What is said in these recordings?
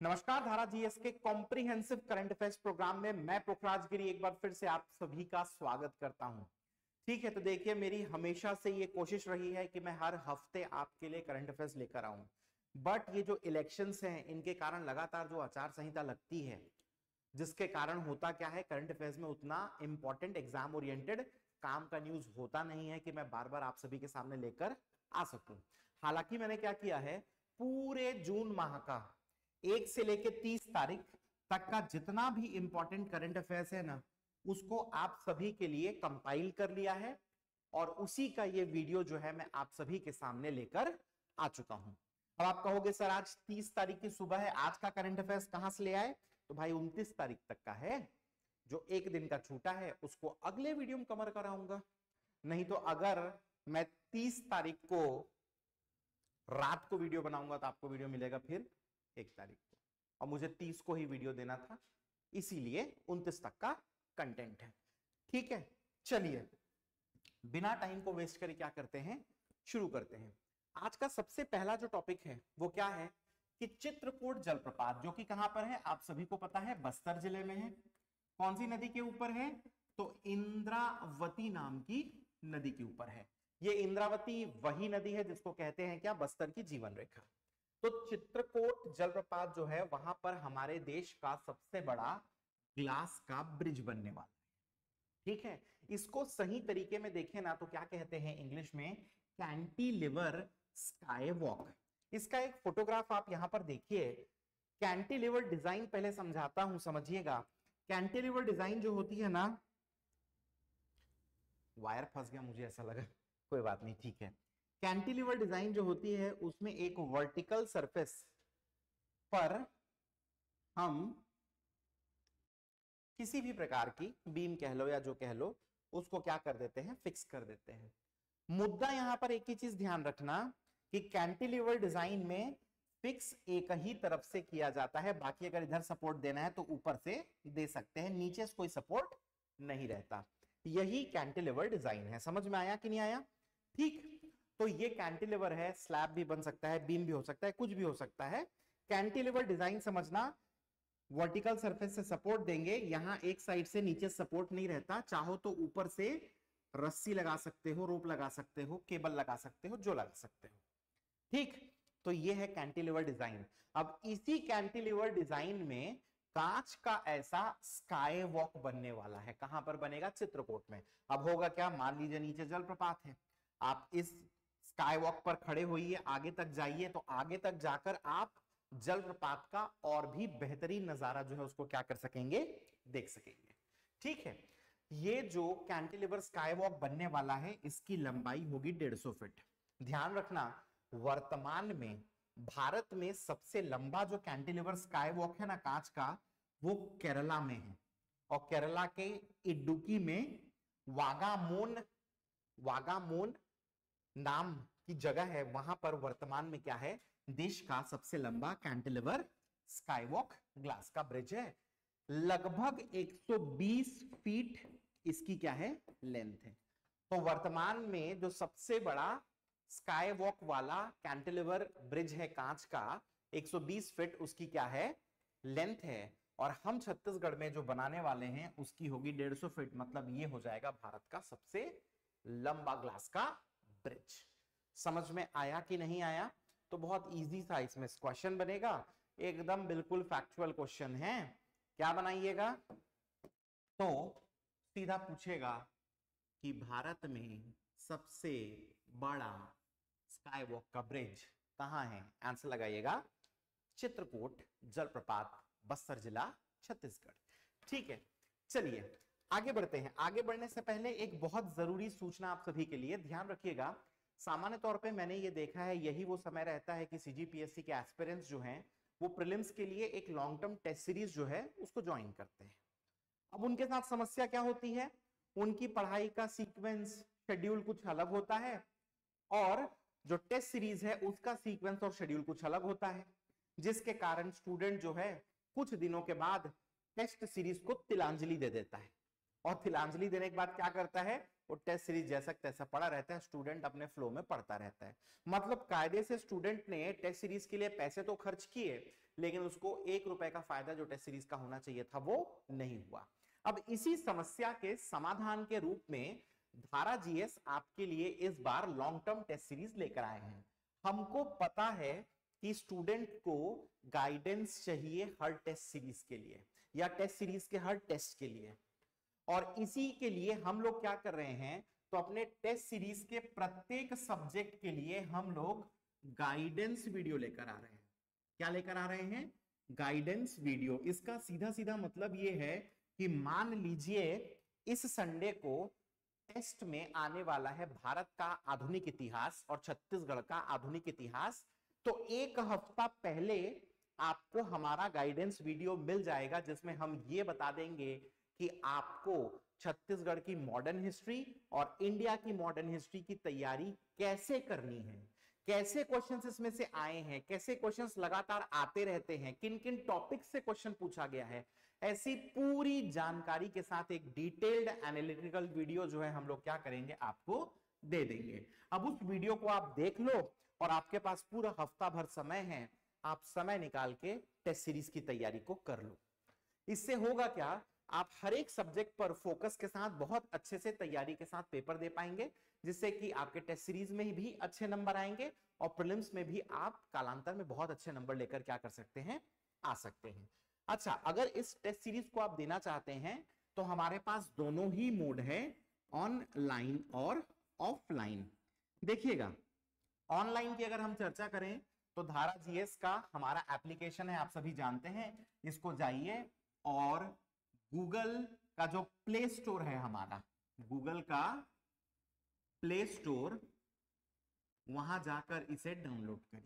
नमस्कार, धारा जीएस के कॉम्प्रिहेंसिव करंट अफेयर्स प्रोग्राम में मैं पोखराज गिरी एक बार फिर से आप सभी का स्वागत करता हूं। ठीक है, तो देखिए मेरी हमेशा से ये कोशिश रही है कि मैं हर हफ्ते आपके लिए करंट अफेयर्स लेकर आऊं, बट ये जो इलेक्शंस हैं इनके कारण लगातार जो आचार संहिता लगती है, जिसके कारण होता क्या है, करंट अफेयर्स में उतना इंपॉर्टेंट एग्जाम ओरिएंटेड काम का न्यूज होता नहीं है कि मैं बार बार आप सभी के सामने लेकर आ सकूं। हालांकि मैंने क्या किया है, पूरे जून माह का 1 से लेकर 30 तारीख तक का जितना भी इंपॉर्टेंट करंट अफेयर्स है ना, उसको आप सभी के लिए कंपाइल कर लिया है और उसी का ये वीडियो जो है मैं आप सभी के सामने लेकर आ चुका हूं। अब आप कहोगे सर आज 30 तारीख की सुबह है, आज का करंट अफेयर्स कहां से ले आए? तो भाई 29 तारीख तक का है, जो एक दिन का छूटा है उसको अगले वीडियो में कवर कराऊंगा। नहीं तो अगर मैं 30 तारीख को रात को वीडियो बनाऊंगा तो आपको वीडियो मिलेगा फिर 1 तारीख को, और मुझे 30 को ही वीडियो देना था, इसीलिए 29 तक का कंटेंट है। ठीक है, चलिए बिना टाइम को वेस्ट करे क्या करते हैं, शुरू करते हैं। आज का सबसे पहला जो टॉपिक है वो क्या है कि चित्रकूट जलप्रपात, जो कि कहां पर है आप सभी को पता है, बस्तर जिले में है। कौन सी नदी के ऊपर है? तो इंद्रावती नाम की नदी के ऊपर है। ये इंद्रावती वही नदी है जिसको कहते हैं क्या, बस्तर की जीवन रेखा। तो चित्रकूट जलप्रपात जो है वहां पर हमारे देश का सबसे बड़ा ग्लास का ब्रिज बनने वाला है। ठीक है, इसको सही तरीके में देखें ना तो क्या कहते हैं इंग्लिश में, कैंटिलीवर स्काई वॉक। इसका एक फोटोग्राफ आप यहां पर देखिए। कैंटिलीवर डिजाइन पहले समझाता हूं, समझिएगा। कैंटिलीवर डिजाइन जो होती है ना, वायर फंस गया मुझे ऐसा लगा, कोई बात नहीं, ठीक है। कैंटिलीवर डिजाइन जो होती है उसमें एक वर्टिकल सरफेस पर हम किसी भी प्रकार की बीम कह लो या जो कह लो, उसको क्या कर देते हैं, फिक्स कर देते हैं। मुद्दा यहां पर एक ही चीज ध्यान रखना कि कैंटिलीवर डिजाइन में फिक्स एक ही तरफ से किया जाता है, बाकी अगर इधर सपोर्ट देना है तो ऊपर से दे सकते हैं, नीचे से कोई सपोर्ट नहीं रहता। यही कैंटिलीवर डिजाइन है। समझ में आया कि नहीं आया? ठीक, तो ये कैंटिलीवर है, स्लैब भी बन सकता है, बीम भी हो सकता है, कुछ भी हो सकता है। कैंटिलीवर डिजाइन समझना, वर्टिकल सरफेस से सपोर्ट देंगे, यहां एक साइड से नीचे सपोर्ट नहीं रहता, चाहो तो ऊपर से रस्सी लगा सकते हो, रोप लगा सकते हो, केबल लगा सकते हो, जो लगा सकते हो। ठीक, तो ये है कैंटिलीवर डिजाइन। अब इसी कैंटिलीवर डिजाइन में कांच का ऐसा स्काई वॉक बनने वाला है। कहां पर बनेगा? चित्रकूट में। अब होगा क्या, मान लीजिए नीचे जलप्रपात है, आप इस स्काई वॉक पर खड़े होइए, आगे तक जाइए, तो आगे तक जाकर आप जलप्रपात का और भी बेहतरीन नजारा जो है उसको क्या कर सकेंगे, देख सकेंगे। ठीक है, ये जो कैंटिलीवर स्काई वॉक बनने वाला है इसकी लंबाई होगी 150 फीट। ध्यान रखना, वर्तमान में भारत में सबसे लंबा जो कैंटिलीवर स्काई वॉक है ना कांच का, वो केरला में है, और केरला के इडुक्की में वागामोन नाम की जगह है, वहां पर वर्तमान में क्या है, देश का सबसे लंबा कैंटिलीवर स्काईवॉक ग्लास का ब्रिज है। लगभग 120 फीट इसकी क्या है, लेंथ है। तो वर्तमान में जो सबसे बड़ा स्काईवॉक वाला कैंटिलीवर ब्रिज है कांच का, 120 फीट उसकी क्या है, लेंथ है। और हम छत्तीसगढ़ में जो बनाने वाले हैं उसकी होगी 150 फीट। मतलब ये हो जाएगा भारत का सबसे लंबा ग्लास का ब्रिज। समझ में आया कि नहीं आया? तो बहुत इजी सा इसमें क्वेश्चन बनेगा, एकदम बिल्कुल फैक्चुअल क्वेश्चन है। क्या बनाइएगा? तो सीधा पूछेगा कि भारत में सबसे बड़ा स्काई वॉक का ब्रिज कहां है? आंसर लगाइएगा, चित्रकूट जलप्रपात, बस्तर जिला, छत्तीसगढ़। ठीक है, चलिए आगे बढ़ते हैं। आगे बढ़ने से पहले एक बहुत जरूरी सूचना आप सभी के लिए, ध्यान रखिएगा। सामान्य तौर पे मैंने ये देखा है, यही वो समय रहता है कि सीजीपीएससी के एस्पिरेंट्स जो हैं वो प्रीलिम्स के लिए एक लॉन्ग टर्म टेस्ट सीरीज जो है उसको ज्वाइन करते हैं। अब उनके साथ समस्या क्या होती है, उनकी पढ़ाई का सीक्वेंस शेड्यूल कुछ अलग होता है, और जो टेस्ट सीरीज है उसका सीक्वेंस और शेड्यूल कुछ अलग होता है, जिसके कारण स्टूडेंट जो है कुछ दिनों के बाद टेस्ट सीरीज को तिलांजलि दे देता है, और तिलांजलि देने के बाद क्या करता है, वो टेस्ट सीरीज जैसा तैसा पड़ा रहता है, स्टूडेंट अपने फ्लो में पढ़ता रहता है। मतलब कायदे से स्टूडेंट ने टेस्ट सीरीज के लिए पैसे तो खर्च किए, लेकिन उसको 1 रुपए का फायदा जो टेस्ट सीरीज का होना चाहिए था वो नहीं हुआ। अब इसी समस्या के समाधान के रूप में धारा जीएस आपके लिए इस बार लॉन्ग टर्म टेस्ट सीरीज लेकर आए हैं। हमको पता है कि स्टूडेंट को गाइडेंस चाहिए हर टेस्ट सीरीज के लिए या टेस्ट सीरीज के हर टेस्ट के लिए, और इसी के लिए हम लोग क्या कर रहे हैं, तो अपने टेस्ट सीरीज के प्रत्येक सब्जेक्ट के लिए हम लोग गाइडेंस वीडियो लेकर आ रहे हैं। क्या लेकर आ रहे हैं? Guidance video. इसका सीधा सीधा मतलब ये है कि मान लीजिए इस संडे को टेस्ट में आने वाला है भारत का आधुनिक इतिहास और छत्तीसगढ़ का आधुनिक इतिहास, तो एक हफ्ता पहले आपको हमारा गाइडेंस वीडियो मिल जाएगा जिसमें हम ये बता देंगे कि आपको छत्तीसगढ़ की मॉडर्न हिस्ट्री और इंडिया की मॉडर्न हिस्ट्री की तैयारी कैसे करनी है, कैसे क्वेश्चंस इसमें से आए हैं, कैसे क्वेश्चंस लगातार आते रहते हैं, किन किन टॉपिक से क्वेश्चन पूछा गया है, ऐसी पूरी जानकारी के साथ एक डिटेल्ड एनालिटिकल वीडियो जो है हम लोग क्या करेंगे, आपको दे देंगे। अब उस वीडियो को आप देख लो और आपके पास पूरा हफ्ता भर समय है, आप समय निकाल के टेस्ट सीरीज की तैयारी को कर लो। इससे होगा क्या, आप हर एक सब्जेक्ट पर फोकस के साथ बहुत अच्छे से तैयारी के साथ पेपर दे पाएंगे, जिससे कि आपके टेस्ट सीरीज में भी अच्छे नंबर आएंगे और प्रीलिम्स में भी आप कालांतर में बहुत अच्छे नंबर लेकर क्या कर सकते हैं, आ सकते हैं। अच्छा, अगर इस टेस्ट सीरीज को आप देना चाहते हैं तो हमारे पास दोनों ही मोड है, ऑनलाइन और ऑफलाइन। देखिएगा, ऑनलाइन की अगर हम चर्चा करें तो धारा जीएस का हमारा एप्लीकेशन है, आप सभी जानते हैं। इसको जाइए और गूगल का जो प्ले स्टोर है हमारा, गूगल का प्ले स्टोर, वहां जाकर इसे डाउनलोड करिए।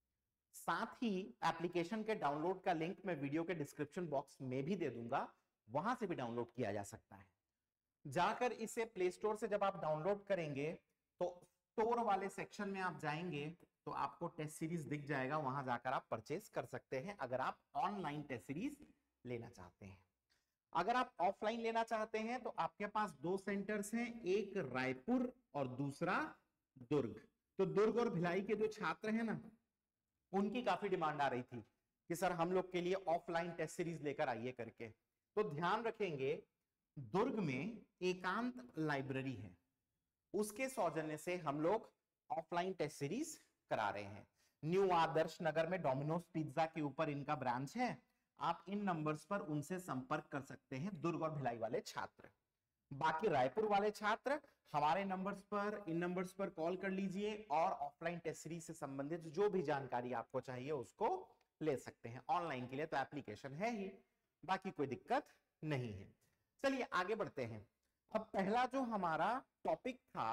साथ ही एप्लीकेशन के डाउनलोड का लिंक मैं वीडियो के डिस्क्रिप्शन बॉक्स में भी दे दूंगा, वहां से भी डाउनलोड किया जा सकता है। जाकर इसे प्ले स्टोर से जब आप डाउनलोड करेंगे तो स्टोर वाले सेक्शन में आप जाएंगे तो आपको टेस्ट सीरीज दिख जाएगा, वहां जाकर आप परचेस कर सकते हैं अगर आप ऑनलाइन टेस्ट सीरीज लेना चाहते हैं। अगर आप ऑफलाइन लेना चाहते हैं तो आपके पास दो सेंटर्स हैं, एक रायपुर और दूसरा दुर्ग। तो दुर्ग और भिलाई के जो छात्र हैं ना, उनकी काफी डिमांड आ रही थी कि सर हम लोग के लिए ऑफलाइन टेस्ट सीरीज लेकर आइए करके। तो ध्यान रखेंगे, दुर्ग में एकांत लाइब्रेरी है, उसके सौजन्य से हम लोग ऑफलाइन टेस्ट सीरीज करा रहे हैं। न्यू आदर्श नगर में डोमिनोज पिज्जा के ऊपर इनका ब्रांच है। आप इन नंबर्स पर उनसे संपर्क कर सकते हैं, दुर्ग और भिलाई वाले छात्र। बाकी रायपुर वाले छात्र हमारे नंबर्स पर, इन नंबर्स पर कॉल कर लीजिए और ऑफलाइन टेस्ट सीरीज से संबंधित जो भी जानकारी आपको चाहिए उसको ले सकते हैं। ऑनलाइन के लिए तो एप्लीकेशन है ही, बाकी कोई दिक्कत नहीं है। चलिए आगे बढ़ते हैं। अब पहला जो हमारा टॉपिक था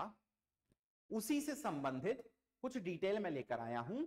उसी से संबंधित कुछ डिटेल में लेकर आया हूं।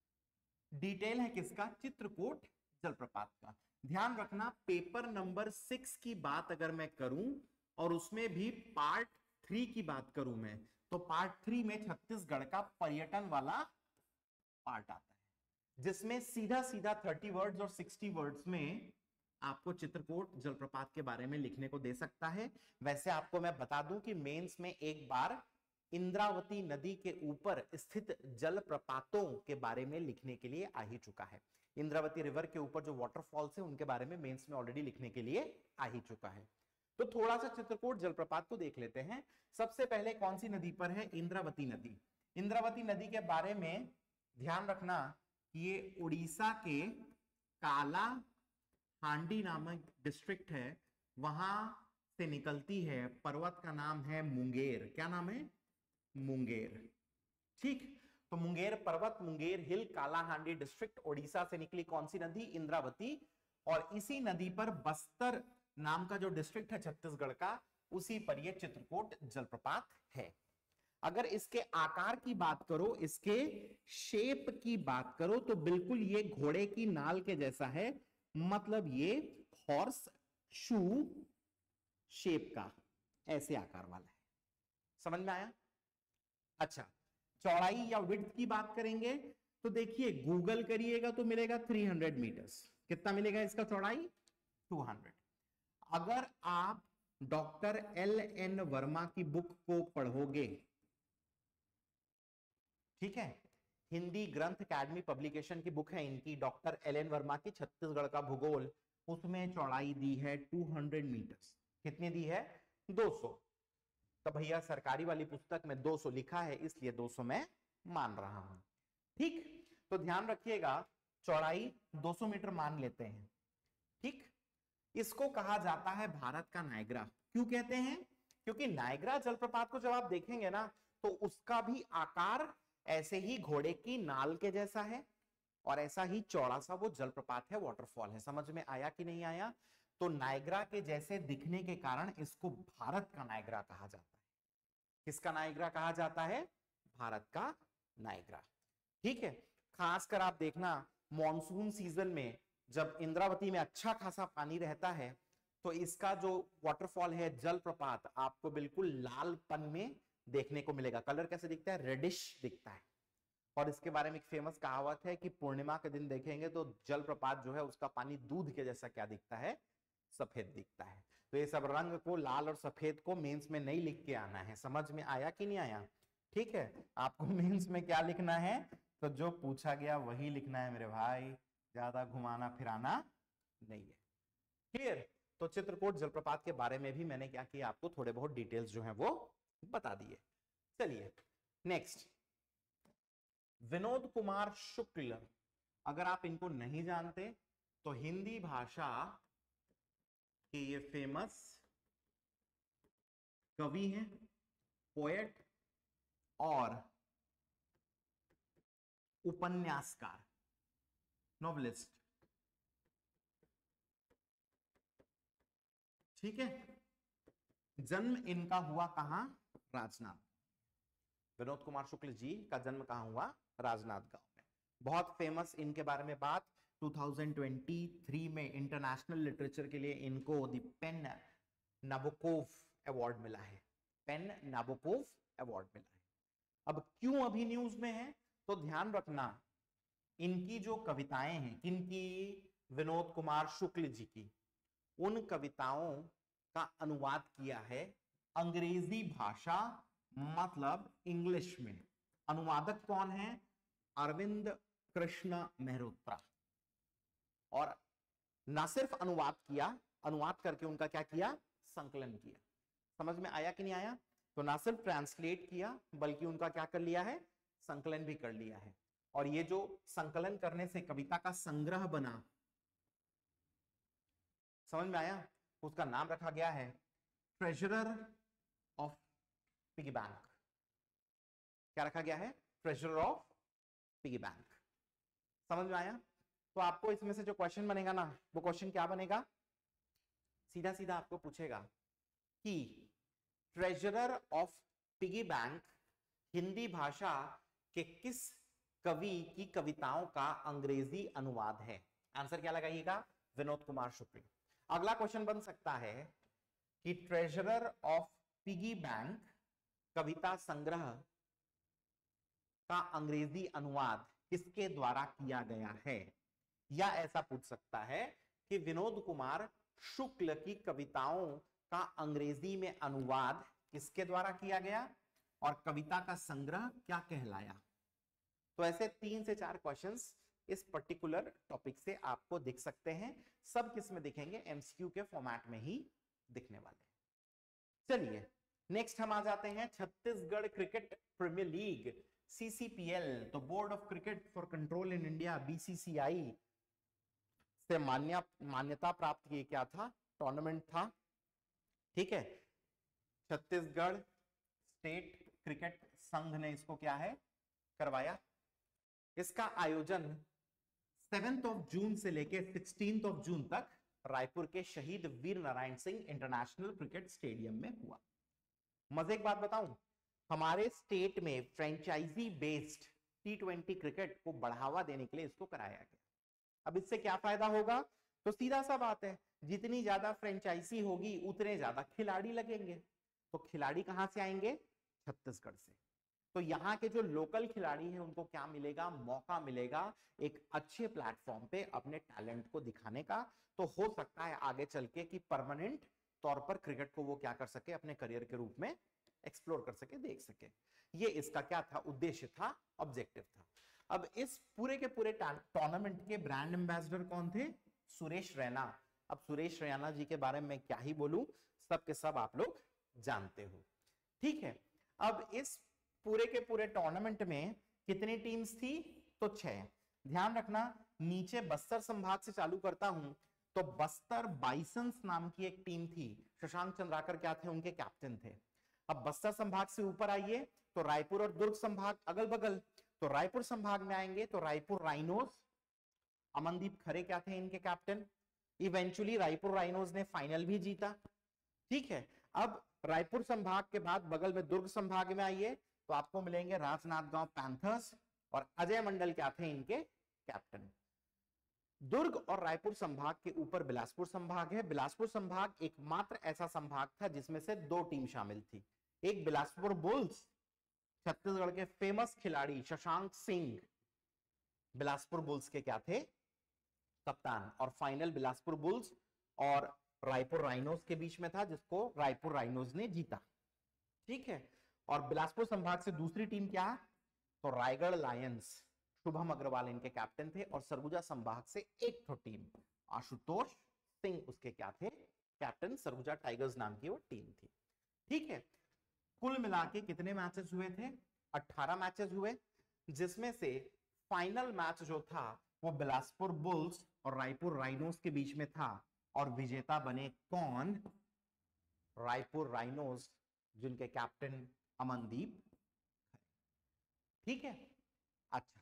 डिटेल है किसका? चित्रकूट जलप्रपात का। ध्यान रखना, पेपर नंबर 6 की बात अगर मैं करूं और उसमें भी पार्ट 3 की बात करूं मैं, तो पार्ट 3 में छत्तीसगढ़ का पर्यटन वाला पार्ट आता है, जिसमें सीधा सीधा 30 वर्ड्स और 60 वर्ड्स में आपको चित्रकूट जलप्रपात के बारे में लिखने को दे सकता है। वैसे आपको मैं बता दूं कि मेंस में एक बार इंद्रावती नदी के ऊपर स्थित जलप्रपातों के बारे में लिखने के लिए आ ही चुका है। इंद्रावती रिवर के ऊपर जो वाटरफॉल्स है उनके बारे में मेंस में ऑलरेडी लिखने के लिए आ ही चुका है। तो थोड़ा सा चित्रकूट जलप्रपात को देख लेते हैं। सबसे पहले कौन सी नदी पर है? इंद्रावती नदी। इंद्रावती नदी के बारे में ध्यान रखना, ये उड़ीसा के काला हांडी नामक डिस्ट्रिक्ट है, वहां से निकलती है। पर्वत का नाम है मुंगेर। क्या नाम है? मुंगेर। ठीक, तो मुंगेर पर्वत, मुंगेर हिल, कालाहांडी डिस्ट्रिक्ट, ओडिशा से निकली कौन सी नदी? इंद्रावती। और इसी नदी पर बस्तर नाम का जो डिस्ट्रिक्ट है छत्तीसगढ़ का, उसी पर यह चित्रकूट जलप्रपात है। अगर इसके आकार की बात करो, इसके शेप की बात करो, तो बिल्कुल ये घोड़े की नाल के जैसा है, मतलब ये हॉर्स शू शेप का, ऐसे आकार वाला है। समझ में आया? अच्छा, चौड़ाई या विड्थ की बात करेंगे तो देखिए, गूगल करिएगा तो मिलेगा 300 मीटर्स। कितना मिलेगा इसका चौड़ाई? 200। अगर आप डॉक्टर LN वर्मा की बुक को पढ़ोगे, ठीक है, हिंदी ग्रंथ अकेडमी पब्लिकेशन की बुक है इनकी, डॉक्टर एल एन वर्मा की छत्तीसगढ़ का भूगोल, उसमें चौड़ाई दी है 200 मीटर्स। कितनी दी है? 200। तो भैया सरकारी वाली पुस्तक में 200 लिखा है, इसलिए 200 मैं मान रहा हूं। ठीक, तो ध्यान रखिएगा, चौड़ाई 200 मीटर मान लेते हैं। ठीक, इसको कहा जाता है भारत का नायग्रा। क्यों कहते हैं? क्योंकि नायग्रा जलप्रपात को जब आप देखेंगे ना, तो उसका भी आकार ऐसे ही घोड़े की नाल के जैसा है, और ऐसा ही चौड़ा सा वो जलप्रपात है, वाटरफॉल है। समझ में आया कि नहीं आया? तो नायग्रा के जैसे दिखने के कारण इसको भारत का नायग्रा कहा जाता है। किसका नायग्रा कहा जाता है? भारत का नायग्रा। ठीक है, खासकर आप देखना मॉनसून सीजन में जब इंद्रावती में अच्छा खासा पानी रहता है, तो इसका जो वाटरफॉल है, जलप्रपात, आपको बिल्कुल लालपन में देखने को मिलेगा। कलर कैसे दिखता है? रेडिश दिखता है। और इसके बारे में एक फेमस कहावत है कि पूर्णिमा के दिन देखेंगे तो जलप्रपात जो है उसका पानी दूध के जैसा क्या दिखता है? सफेद दिखता है। तो ये सब रंग को, लाल और सफेद को मेंस में नहीं लिख के आना है। समझ में आया कि नहीं आया? ठीक है, आपको मेंस में क्या लिखना है? तो जो पूछा गया वही लिखना है मेरे भाई, ज्यादा घुमाना फिराना नहीं है। क्लियर? तो चित्रकूट जलप्रपात के बारे में भी मैंने क्या किया, आपको थोड़े बहुत डिटेल्स जो है वो बता दिए। चलिए नेक्स्ट, विनोद कुमार शुक्ल। अगर आप इनको नहीं जानते तो हिंदी भाषा के ये फेमस कवि हैं, पोएट और उपन्यासकार, नॉवेलिस्ट। ठीक है, जन्म इनका हुआ कहां? राजनांदगांव। विनोद कुमार शुक्ल जी का जन्म कहां हुआ? राजनांदगांव में। बहुत फेमस इनके बारे में बात, 2023 में इंटरनेशनल लिटरेचर के लिए इनको द पेन नाबोकोव अवार्ड मिला है। पेन नाबोकोव अवार्ड मिला है। अब क्यों अभी न्यूज में है? तो ध्यान रखना, इनकी जो कविताएं हैं, किनकी? विनोद कुमार शुक्ल जी की। उन कविताओं का अनुवाद किया है अंग्रेजी भाषा, मतलब इंग्लिश में। अनुवादक कौन है? अरविंद कृष्ण मेहरोत्रा। और ना सिर्फ अनुवाद किया, अनुवाद करके उनका क्या किया? संकलन किया। समझ में आया कि नहीं आया? तो ना सिर्फ ट्रांसलेट किया, बल्कि उनका क्या कर लिया है? संकलन भी कर लिया है। और ये जो संकलन करने से कविता का संग्रह बना, समझ में आया? उसका नाम रखा गया है ट्रेजरर ऑफ पिगी बैंक। क्या रखा गया है? Treasurer of piggy bank. समझ में आया? तो आपको इसमें से जो क्वेश्चन बनेगा ना, वो क्वेश्चन क्या बनेगा? सीधा सीधा आपको पूछेगा कि treasurer of piggy bank Hindi भाषा के किस कवि की कविताओं का अंग्रेजी अनुवाद है? आंसर क्या लगाइएगा? विनोद कुमार शुक्ल। अगला क्वेश्चन बन सकता है कि ट्रेजरर ऑफ पिगी बैंक कविता संग्रह का अंग्रेजी अनुवाद किसके द्वारा किया गया है? या ऐसा पूछ सकता है कि विनोद कुमार शुक्ल की कविताओं का अंग्रेजी में अनुवाद किसके द्वारा किया गया और कविता का संग्रह क्या कहलाया? तो ऐसे 3 से 4 क्वेश्चंस इस पर्टिकुलर टॉपिक से आपको दिख सकते हैं। सब किस में दिखेंगे? एमसीक्यू के फॉर्मेट में ही दिखने वाले। चलिए नेक्स्ट हम आ जाते हैं Chhattisgarh cricket premier league, CCPL. तो board of cricket for control in India, BCCI से मान्यता प्राप्त ये क्या था? टूर्नामेंट था। ठीक है, छत्तीसगढ़ स्टेट क्रिकेट संघ ने इसको क्या है? करवाया। इसका आयोजन 7 जून से लेकर 16 जून तक रायपुर के Shaheed Veer Narayan Singh international cricket stadium में हुआ। मजे एक बात बताऊं, हमारे स्टेट में फ्रेंचाइजी बेस्ड T20 क्रिकेट को बढ़ावा देने के लिए इसको कराया गया। अब इससे क्या फायदा होगा? तो सीधा सा बात है, जितनी ज्यादा फ्रेंचाइजी होगी उतने ज्यादा खिलाड़ी लगेंगे। तो खिलाड़ी कहां से आएंगे? छत्तीसगढ़ से। तो यहाँ के जो लोकल खिलाड़ी हैं उनको क्या मिलेगा? मौका मिलेगा एक अच्छे प्लेटफॉर्म पे अपने टैलेंट को दिखाने का। तो हो सकता है आगे चल के कि परमानेंट तौर पर क्रिकेट को वो क्या कर सके? अपने करियर के रूप में एक्सप्लोर कर सके, देख सके। ये इसका क्या था? उद्देश्य था, ऑब्जेक्टिव था। अब इस पूरे के पूरे टूर्नामेंट के ब्रांड एम्बेसडर कौन थे? सुरेश रैना। अब सुरेश रैना जी के बारे में क्या ही बोलूं, सब के सब आप लोग जानते हो। ठीक है, अब इस पूरे के पूरे टूर्नामेंट में कितनी टीम्स थी? तो 6। ध्यान रखना, नीचे बस्तर संभाग से चालू करता हूं तो बस्तर बाइसंस नाम की एक टीम थी। शशांक चंद्राकर क्या थे? उनके कैप्टन थे। अब बस्तर संभाग से ऊपर आइए तो रायपुर और दुर्ग संभाग अगल बगल, तो रायपुर संभाग में आएंगे तो रायपुर राइनोज, अमनदीप खरे क्या थे इनके कैप्टन। इवेंचुअली रायपुर राइनोज ने फाइनल भी जीता। ठीक है, अब रायपुर संभाग के बाद बगल में दुर्ग संभाग में आइए तो आपको मिलेंगे राजनांदगांव पैंथर्स और अजय मंडल क्या थे इनके कैप्टन। दुर्ग और रायपुर संभाग के ऊपर बिलासपुर संभाग है। बिलासपुर संभाग एकमात्र ऐसा संभाग था जिसमें से 2 टीम शामिल थी। एक बिलासपुर बुल्स, छत्तीसगढ़ के फेमस खिलाड़ी शशांक सिंह बिलासपुर बुल्स के क्या थे? कप्तान। और फाइनल बिलासपुर बुल्स और रायपुर राइनोज के बीच में था जिसको रायपुर राइनोज ने जीता। ठीक है, और बिलासपुर संभाग से दूसरी टीम क्या? तो रायगढ़ लायंस, शुभम अग्रवाल इनके कैप्टन थे। और सरगुजा संभाग से एक तो टीम आशुतोष सिंह उसके क्या थे? कैप्टन। सरगुजा टाइगर्स नाम की वो टीम थी। ठीक है, कुल मिला के कितने मैचेस हुए थे? 18 मैचेस हुए, जिसमें से फाइनल मैच जो था वो बिलासपुर बुल्स और रायपुर राइनोज के बीच में था और विजेता बने कौन? रायपुर राइनोज, जिनके कैप्टन अमनदीप। ठीक है, अच्छा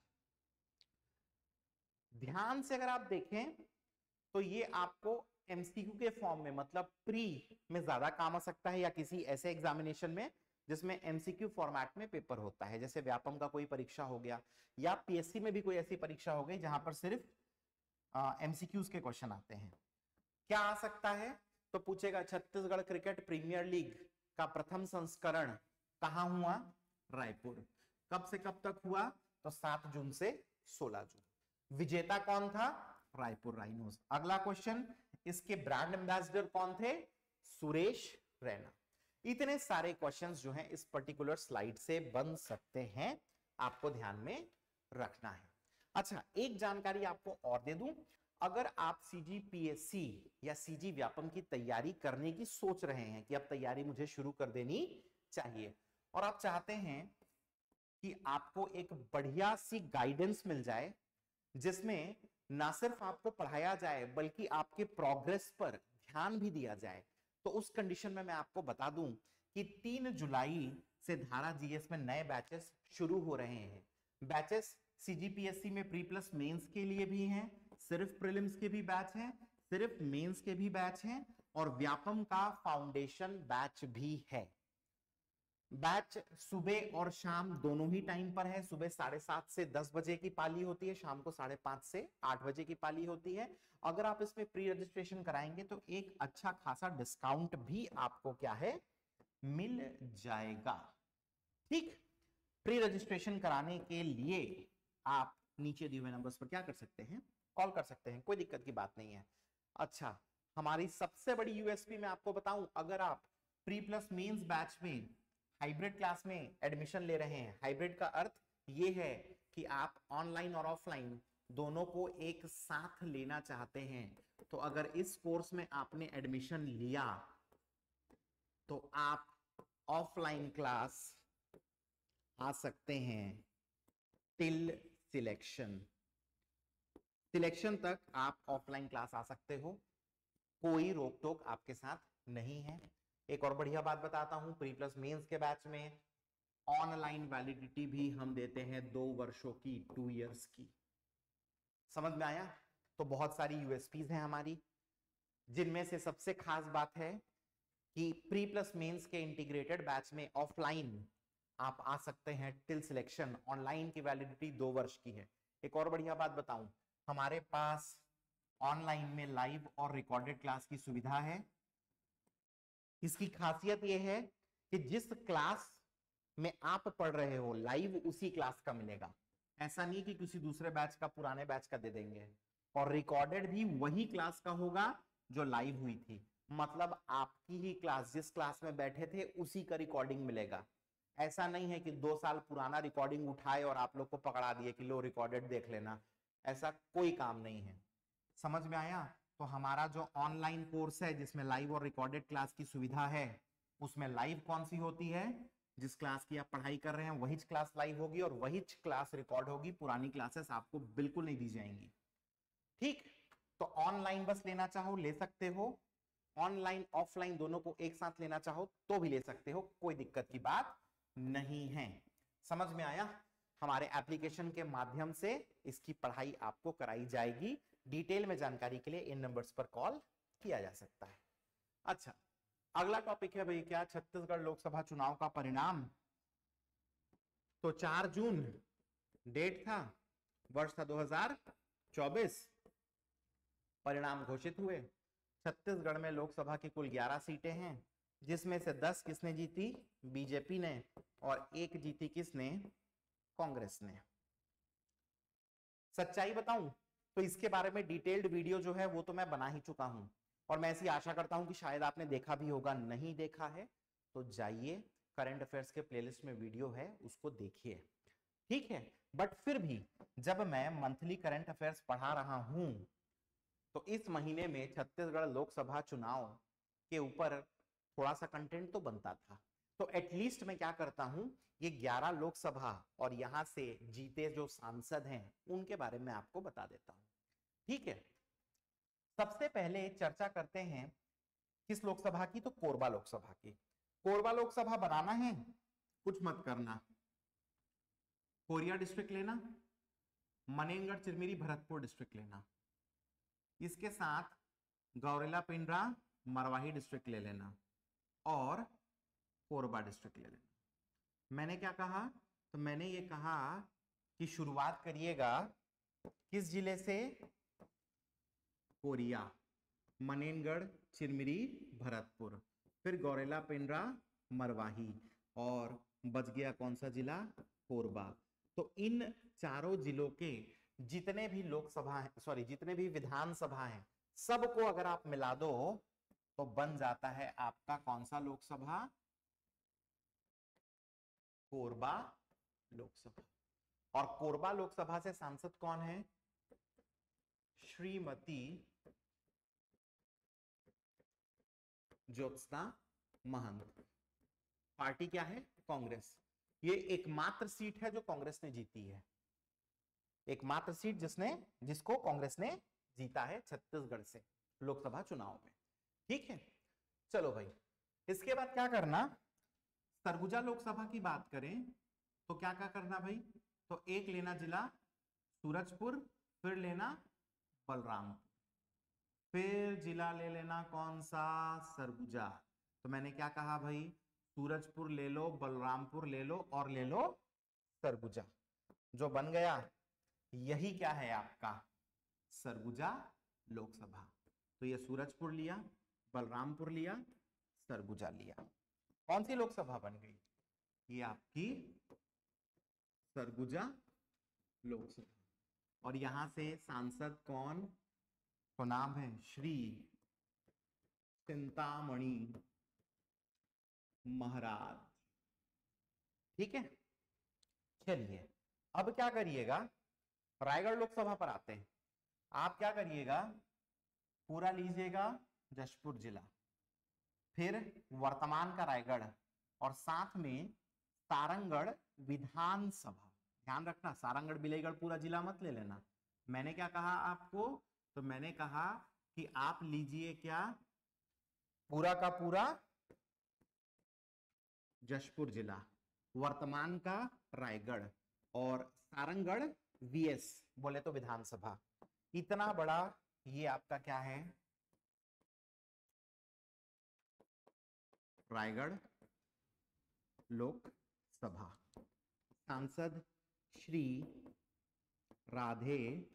ध्यान से अगर आप देखें तो ये आपको एमसीक्यू के फॉर्म में, मतलब प्री में ज्यादा काम आ सकता है या किसी ऐसे एग्जामिनेशन में जिसमें एमसीक्यू फॉर्मेट में पेपर होता है, जैसे व्यापम का कोई परीक्षा हो गया या पीएससी में भी कोई ऐसी परीक्षा हो गई जहां पर सिर्फ एमसीक्यूज के क्वेश्चन आते हैं। क्या आ सकता है? तो पूछेगा छत्तीसगढ़ क्रिकेट प्रीमियर लीग का प्रथम संस्करण कहां हुआ? रायपुर। कब से कब तक हुआ? तो 7 जून से 16 जून। विजेता कौन था? रायपुर राइनोज। अगला क्वेश्चन, इसके ब्रांड एम्बेसडर कौन थे? सुरेश रैना। इतने सारे क्वेश्चंस जो हैं इस पर्टिकुलर स्लाइड से बन सकते हैं, आपको ध्यान में रखना है। अच्छा, एक जानकारी आपको और दे दूं, अगर आप सीजीपीएससी या सीजी व्यापम की तैयारी करने की सोच रहे हैं कि अब तैयारी मुझे शुरू कर देनी चाहिए और आप चाहते हैं कि आपको एक बढ़िया सी गाइडेंस मिल जाए जिसमें ना सिर्फ आपको पढ़ाया जाए बल्कि आपके प्रोग्रेस पर ध्यान भी दिया जाए, तो उस कंडीशन में मैं आपको बता दूं कि 3 जुलाई से धारा जीएस में नए बैचेस शुरू हो रहे हैं। बैचेस सीजीपीएससी में प्री प्लस मेंस के लिए भी हैं, सिर्फ प्रीलिम्स के भी बैच हैं, सिर्फ मेंस के भी बैच हैं और व्यापम का फाउंडेशन बैच भी है। बैच सुबह और शाम दोनों ही टाइम पर है। सुबह 7:30 से 10 बजे की पाली होती है, शाम को 5:30 से 8 बजे की पाली होती है। अगर आप इसमें प्री रजिस्ट्रेशन कराएंगे तो एक अच्छा खासा डिस्काउंट भी आपको क्या है? मिल जाएगा। ठीक, प्री रजिस्ट्रेशन कराने के लिए आप नीचे दिए हुए नंबर्स पर क्या कर सकते हैं? कॉल कर सकते हैं, कोई दिक्कत की बात नहीं है। अच्छा, हमारी सबसे बड़ी यूएसपी मैं आपको बताऊं, अगर आप प्री प्लस मेंस बैच में हाइब्रिड क्लास में एडमिशन ले रहे हैं, हाइब्रिड का अर्थ ये है कि आप ऑनलाइन और ऑफलाइन दोनों को एक साथ लेना चाहते हैं, तो अगर इस कोर्स में आपने एडमिशन लिया तो आप ऑफलाइन क्लास आ सकते हैं टिल सिलेक्शन। सिलेक्शन तक आप ऑफलाइन क्लास आ सकते हो, कोई रोक टोक आपके साथ नहीं है। एक और बढ़िया बात बताता हूं, प्री प्लस मेंस के बैच में ऑनलाइन वैलिडिटी भी हम देते हैं 2 वर्षों की, 2 इयर्स की। समझ में आया? तो बहुत सारी यूएसपीज हैं हमारी, जिनमें से सबसे खास बात है कि प्री प्लस मेंस के इंटीग्रेटेड बैच में ऑफलाइन आप आ सकते हैं टिल सिलेक्शन। ऑनलाइन की वैलिडिटी 2 वर्ष की है। एक और बढ़िया बात बताऊं, हमारे पास ऑनलाइन में लाइव और रिकॉर्डेड क्लास की सुविधा है। इसकी खासियत यह है कि जिस क्लास में आप पढ़ रहे हो लाइव उसी क्लास का मिलेगा, ऐसा नहीं कि किसी दूसरे बैच का, पुराने बैच का दे देंगे। और रिकॉर्डेड भी वही क्लास का होगा जो लाइव हुई थी, मतलब आपकी ही क्लास, जिस क्लास में बैठे थे उसी का रिकॉर्डिंग मिलेगा। ऐसा नहीं है कि 2 साल पुराना रिकॉर्डिंग उठाए और आप लोग को पकड़ा दिए कि लो रिकॉर्डेड देख लेना, ऐसा कोई काम नहीं है। समझ में आया? तो हमारा जो ऑनलाइन कोर्स है जिसमें लाइव और रिकॉर्डेड क्लास की सुविधा है, उसमें लाइव कौन सी होती है? जिस क्लास की आप पढ़ाई कर रहे हैं वही क्लास लाइव होगी और वही क्लास रिकॉर्ड होगी, पुरानी क्लासेस आपको बिल्कुल नहीं दी जाएंगी। ठीक, तो ऑनलाइन बस लेना चाहो ले सकते हो, ऑनलाइन ऑफलाइन दोनों को एक साथ लेना चाहो तो भी ले सकते हो, कोई दिक्कत की बात नहीं है। समझ में आया? हमारे एप्लीकेशन के माध्यम से इसकी पढ़ाई आपको कराई जाएगी। डिटेल में जानकारी के लिए इन नंबर्स पर कॉल किया जा सकता है। अच्छा, अगला टॉपिक है भाई क्या? छत्तीसगढ़ लोकसभा चुनाव का परिणाम। तो 4 जून डेट था, वर्ष था 2024। परिणाम घोषित हुए। छत्तीसगढ़ में लोकसभा की कुल 11 सीटें हैं, जिसमें से 10 किसने जीती? बीजेपी ने, और 1 जीती किसने? कांग्रेस ने। सच्चाई बताऊं तो इसके बारे में डिटेल्ड वीडियो जो है वो तो मैं बना ही चुका हूं, और मैं ऐसी आशा करता हूं कि शायद आपने देखा भी होगा। नहीं देखा है तो जाइए, करंट अफेयर्स के प्लेलिस्ट में वीडियो है, उसको देखिए। ठीक है, बट फिर भी जब मैं मंथली करंट अफेयर्स पढ़ा रहा हूं तो इस महीने में छत्तीसगढ़ लोकसभा चुनाव के ऊपर थोड़ा सा कंटेंट तो बनता था। तो एटलीस्ट मैं क्या करता हूं, ये 11 लोकसभा और यहां से जीते जो सांसद हैं उनके बारे में आपको बता देता हूं। ठीक है, सबसे पहले चर्चा करते हैं किस लोकसभा की? तो कोरबा लोकसभा की। कोरबा लोकसभा बनाना है, कुछ मत करना, कोरिया डिस्ट्रिक्ट लेना, मनेनगढ़ चिरमिरी भरतपुर डिस्ट्रिक्ट लेना, इसके साथ गौरेला पिंडरा मरवाही डिस्ट्रिक्ट ले लेना और कोरबा डिस्ट्रिक्ट ले लेना। मैंने क्या कहा? तो मैंने ये कहा कि शुरुआत करिएगा किस जिले से? कोरिया, मनेनगढ़ चिरमिरी भरतपुर, फिर गौरेला पिंडरा मरवाही, और बच गया कौन सा जिला? कोरबा। तो इन चारों जिलों के जितने भी लोकसभा है, सॉरी जितने भी विधानसभा हैं, सबको अगर आप मिला दो तो बन जाता है आपका कौन सा लोकसभा? कोरबा लोकसभा। और कोरबा लोकसभा से सांसद कौन है? श्रीमती ज्योत्सना महंत। पार्टी क्या है? कांग्रेस। ये एकमात्र सीट है जो कांग्रेस ने जीती है, एकमात्र सीट जिसको कांग्रेस ने जीता है छत्तीसगढ़ से लोकसभा चुनाव में। ठीक है, चलो भाई, इसके बाद क्या करना? सरगुजा लोकसभा की बात करें तो क्या क्या करना भाई? तो एक लेना जिला सूरजपुर, फिर लेना बलरामपुर, फिर जिला ले लेना कौन सा? सरगुजा। तो मैंने क्या कहा भाई? सूरजपुर ले लो, बलरामपुर ले लो और ले लो सरगुजा। जो बन गया यही क्या है आपका? सरगुजा लोकसभा। तो ये सूरजपुर लिया, बलरामपुर लिया, सरगुजा लिया। कौन सी लोकसभा बन गई? ये आपकी सरगुजा लोकसभा। और यहां से सांसद कौन? तो नाम है श्री चिंतामणि महाराज। ठीक है, चलिए अब क्या करिएगा? रायगढ़ लोकसभा पर आते हैं। आप क्या करिएगा? पूरा लीजिएगा जशपुर जिला, फिर वर्तमान का रायगढ़, और साथ में सारंगगढ़ विधानसभा। ध्यान रखना, सारंगगढ़ बिलेगढ़ पूरा जिला मत ले लेना। मैंने क्या कहा आपको? तो मैंने कहा कि आप लीजिए क्या? पूरा का पूरा जशपुर जिला, वर्तमान का रायगढ़, और सारंगगढ़ वीएस बोले तो विधानसभा। इतना बड़ा ये आपका क्या है? रायगढ़ लोकसभा। सांसद Shri Radhe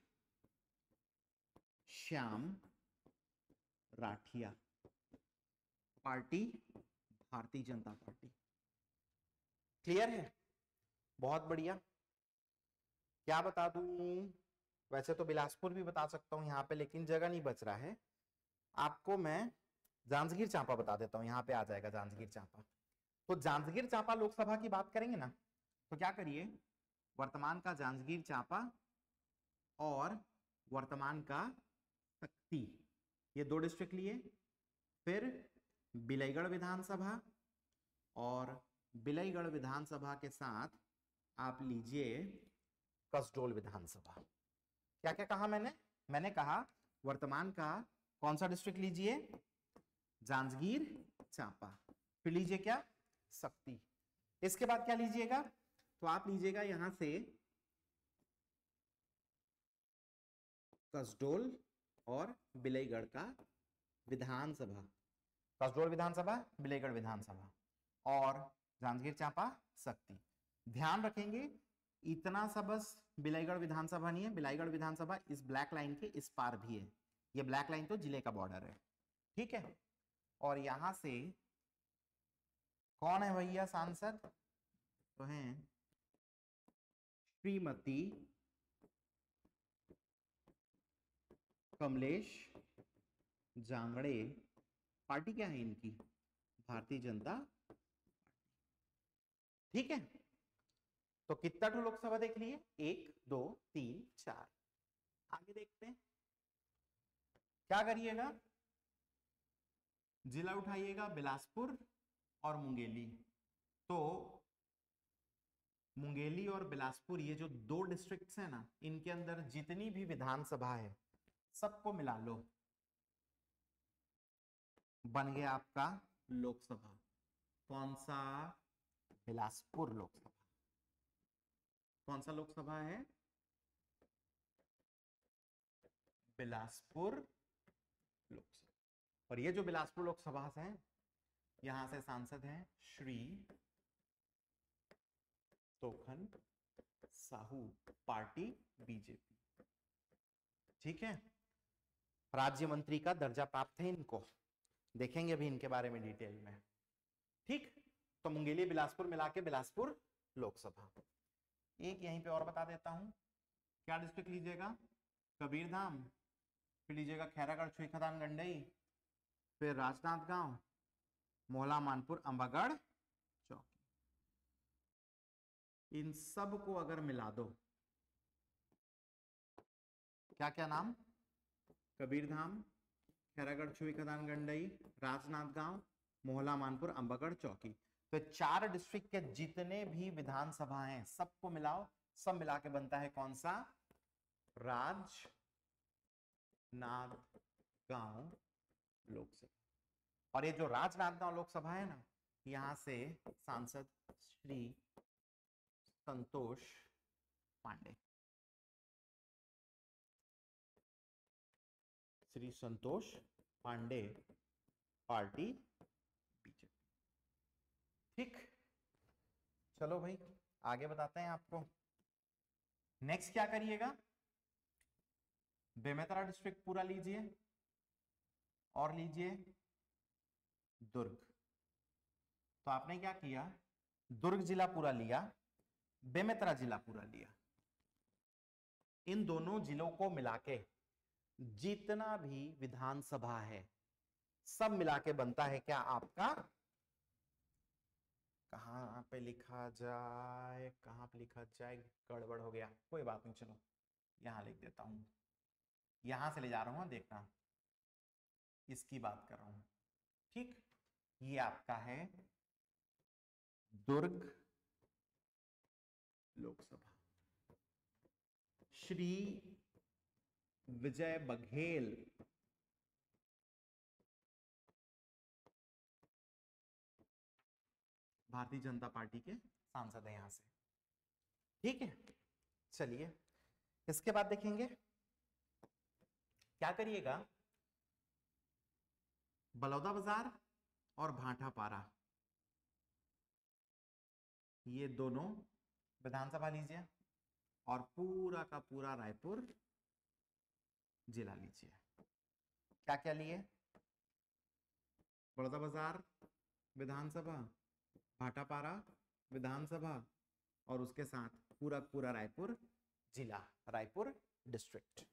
Shyam Rathia, party Bharatiya Janata party. Clear है? बहुत बढ़िया। क्या बता दूं? वैसे तो बिलासपुर भी बता सकता हूं यहाँ पे, लेकिन जगह नहीं बच रहा है। आपको मैं जांजगीर चांपा बता देता हूँ, यहाँ पे आ जाएगा जांजगीर चांपा। तो जांजगीर चांपा लोकसभा की बात करेंगे ना, तो क्या करिए, वर्तमान का जांजगीर चांपा और वर्तमान का शक्ति, ये 2 डिस्ट्रिक्ट लिए। फिर बिलाईगढ़ विधानसभा, और बिलाईगढ़ विधानसभा के साथ आप लीजिए कसडोल विधानसभा। क्या क्या कहा मैंने कहा वर्तमान का कौन सा डिस्ट्रिक्ट लीजिए, जांजगीर चांपा, फिर लीजिए क्या, शक्ति। इसके बाद क्या लीजिएगा, तो आप लीजिएगा यहां से कसडोल और बिलाईगढ़ का विधानसभा, कसडोल विधानसभा, बिलाईगढ़ विधानसभा और जांजगीर चांपा शक्ति। ध्यान रखेंगे इतना सा बस बिलाईगढ़ विधानसभा नहीं है, बिलाईगढ़ विधानसभा इस ब्लैक लाइन के इस पार भी है, ये ब्लैक लाइन तो जिले का बॉर्डर है, ठीक है। और यहां से कौन है भैया सांसद, तो हैं श्रीमती कमलेश जांगड़े। पार्टी क्या है इनकी, भारतीय जनता, ठीक है। तो कितना टू लोकसभा देख लिए, 1 2 3 4। आगे देखते हैं क्या करिएगा, जिला उठाइएगा बिलासपुर और मुंगेली। तो मुंगेली और बिलासपुर ये जो 2 डिस्ट्रिक्ट्स हैं ना, इनके अंदर जितनी भी विधानसभा है सबको मिला लो, बन गया आपका लोकसभा। कौन सा, बिलासपुर लोकसभा। कौन सा लोकसभा है, बिलासपुर लोकसभा। और ये जो बिलासपुर लोकसभा से है, यहां से सांसद हैं श्री तोखन साहू, पार्टी बीजेपी, ठीक है। राज्य मंत्री का दर्जा प्राप्त है इनको, देखेंगे अभी इनके बारे में डिटेल में, ठीक। तो मुंगेली बिलासपुर मिला के बिलासपुर लोकसभा। एक यहीं पे और बता देता हूं, क्या डिस्ट्रिक्ट लीजिएगा, कबीरधाम, फिर लीजिएगा खैरागढ़ छुई खदान गंडई, फिर राजनांदगांव, मोहला मानपुर अंबागढ़ चौकी। इन सब को अगर मिला दो, क्या क्या नाम, कबीरधाम, खैरागढ़ छुई खदान गंडई, राजनांदगांव, मोहला मानपुर अंबागढ़ चौकी। तो 4 डिस्ट्रिक्ट के जितने भी विधानसभा हैं सबको मिलाओ, सब मिला के बनता है कौन सा, राजनांदगांव लोकसभा। और ये जो राजनांदगांव लोकसभा है ना, यहां से सांसद श्री संतोष पांडे, श्री संतोष पांडे, पार्टी बीजेपी, ठीक। चलो भाई आगे बताते हैं आपको। नेक्स्ट क्या करिएगा, बेमेतरा डिस्ट्रिक्ट पूरा लीजिए और लीजिए दुर्ग। तो आपने क्या किया, दुर्ग जिला पूरा लिया, बेमेतरा जिला पूरा लिया। इन दोनों जिलों को मिला के जितना भी विधानसभा है सब मिला के बनता है क्या आपका, कहां पे लिखा जाए, कहां पे लिखा जाए, गड़बड़ हो गया, कोई बात नहीं, चलो यहां लिख देता हूं, यहां से ले जा रहा हूं, देखना इसकी बात कर रहा हूं, ठीक। ये आपका है दुर्ग लोकसभा। श्री विजय बघेल भारतीय जनता पार्टी के सांसद है यहां से, ठीक है। चलिए इसके बाद देखेंगे क्या करिएगा, बलौदा बाजार और भाटापारा, ये दोनों विधानसभा लीजिए और पूरा का पूरा रायपुर जिला लीजिए। क्या क्या लिए, बलौदा बाजार विधानसभा, भाटापारा विधानसभा और उसके साथ पूरा पूरा रायपुर जिला, रायपुर डिस्ट्रिक्ट।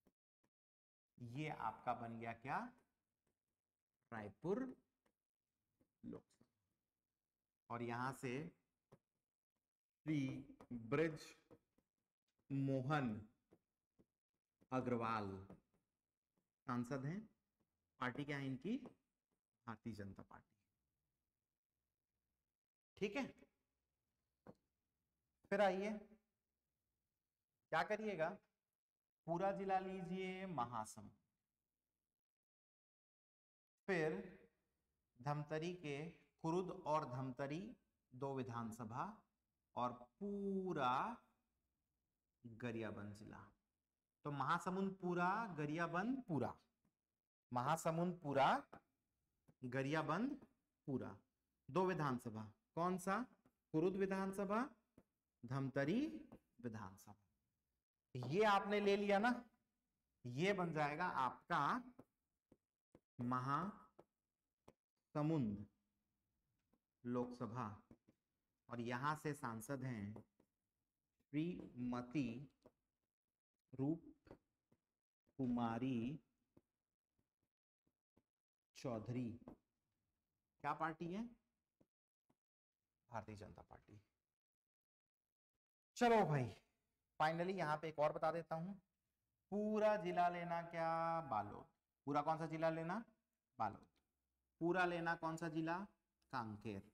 ये आपका बन गया क्या, रायपुर लोकसभा। और यहां से श्री ब्रज मोहन अग्रवाल सांसद हैं। पार्टी क्या है इनकी? भारतीय जनता पार्टी। ठीक है, फिर आइए क्या करिएगा, पूरा जिला लीजिए महासमुंद, फिर धमतरी के खुरुद और धमतरी 2 विधानसभा और पूरा गरियाबंद जिला। तो महासमुंद पूरा, गरियाबंद पूरा, महासमुंद पूरा, गरियाबंद पूरा, 2 विधानसभा, कौन सा? खुरुद विधानसभा, धमतरी विधानसभा। ये आपने ले लिया ना, ये बन जाएगा आपका महासमुंद लोकसभा। और यहां से सांसद हैं श्रीमती रूप कुमारी चौधरी। क्या पार्टी है? भारतीय जनता पार्टी। चलो भाई, फाइनली यहां पे एक और बता देता हूं, पूरा जिला लेना क्या? बालोद। पूरा कौन सा जिला लेना? बालोद। पूरा लेना कौन सा जिला? कांकेर।